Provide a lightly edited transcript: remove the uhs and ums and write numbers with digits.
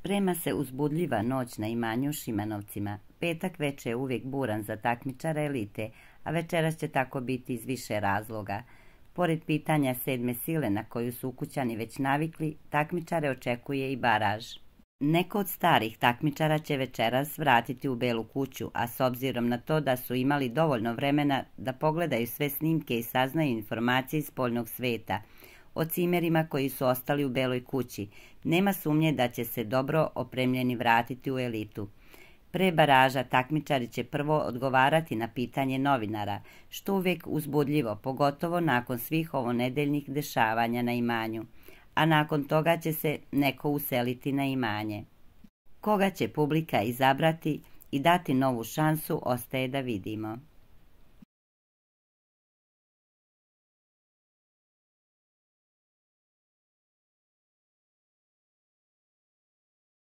Sprema se uzbudljiva noć na imanju u Šimanovcima. Petak veče je uvijek buran za takmičare elite, a večeras će tako biti iz više razloga. Pored pitanja sedme sile na koju su ukućani već navikli, takmičare očekuje i baraž. Neko od starih takmičara će večeras vratiti u Belu kuću, a s obzirom na to da su imali dovoljno vremena da pogledaju sve snimke i saznaju informacije iz spoljnog sveta o cimerima koji su ostali u Beloj kući, nema sumnje da će se dobro opremljeni vratiti u elitu. Pre baraža takmičari će prvo odgovarati na pitanje novinara, što uvijek uzbudljivo, pogotovo nakon svih ovonedeljnih dešavanja na imanju, a nakon toga će se neko useliti na imanje. Koga će publika izabrati i dati novu šansu, ostaje da vidimo.